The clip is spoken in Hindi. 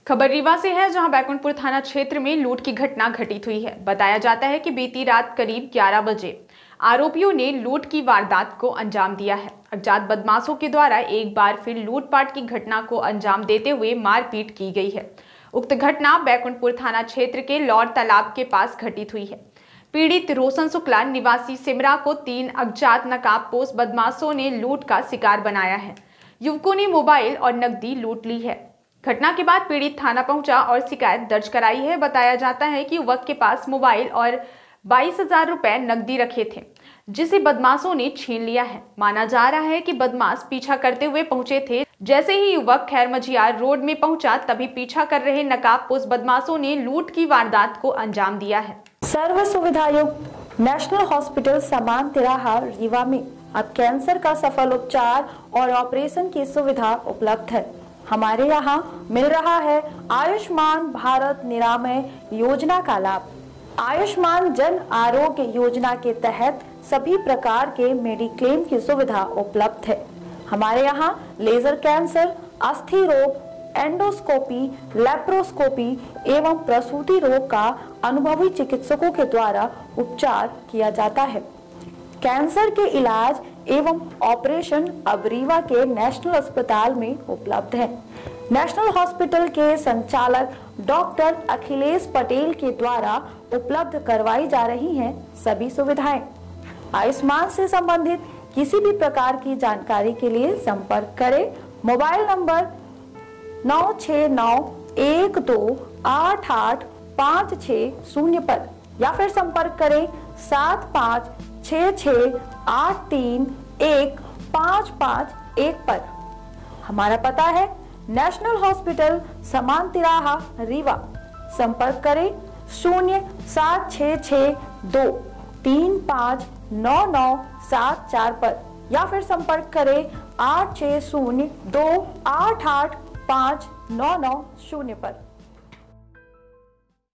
खबर रीवा से है, जहां बैकुंठपुर थाना क्षेत्र में लूट की घटना घटित हुई है। बताया जाता है कि बीती रात करीब 11 बजे आरोपियों ने लूट की वारदात को अंजाम दिया है। अज्ञात बदमाशों के द्वारा एक बार फिर लूटपाट की घटना को अंजाम देते हुए मारपीट की गई है। उक्त घटना बैकुंठपुर थाना क्षेत्र के लौर तालाब के पास घटित हुई है। पीड़ित रोशन शुक्ला निवासी सिमरा को 3 अज्ञात नकाबपोश बदमाशों ने लूट का शिकार बनाया है। युवकों ने मोबाइल और नकदी लूट ली है। घटना के बाद पीड़ित थाना पहुंचा और शिकायत दर्ज कराई है। बताया जाता है कि युवक के पास मोबाइल और 22,000 रुपए नकदी रखे थे, जिसे बदमाशों ने छीन लिया है। माना जा रहा है कि बदमाश पीछा करते हुए पहुंचे थे। जैसे ही युवक खैर मझियार रोड में पहुंचा, तभी पीछा कर रहे नकाबपोश बदमाशों ने लूट की वारदात को अंजाम दिया है। सर्व सुविधा युक्त नेशनल हॉस्पिटल समान तिराहा रीवा में अब कैंसर का सफल उपचार और ऑपरेशन की सुविधा उपलब्ध है। हमारे यहाँ मिल रहा है आयुष्मान भारत निरामय योजना का लाभ। आयुष्मान जन आरोग्य योजना के तहत सभी प्रकार के मेडिक्लेम की सुविधा उपलब्ध है। हमारे यहाँ लेजर कैंसर, अस्थि रोग, एंडोस्कोपी, लेप्रोस्कोपी एवं प्रसूति रोग का अनुभवी चिकित्सकों के द्वारा उपचार किया जाता है। कैंसर के इलाज एवं ऑपरेशन अब रीवा के नेशनल अस्पताल में उपलब्ध है। नेशनल हॉस्पिटल के संचालक डॉक्टर अखिलेश पटेल के द्वारा उपलब्ध करवाई जा रही हैं सभी सुविधाएं। आयुष्मान से संबंधित किसी भी प्रकार की जानकारी के लिए संपर्क करें मोबाइल नंबर 9691288560 पर या फिर संपर्क करें 7566831551 पर। हमारा पता है नेशनल हॉस्पिटल समान तिराहा रीवा। संपर्क करें 07662359974 पर या फिर संपर्क करें 8602885990 पर।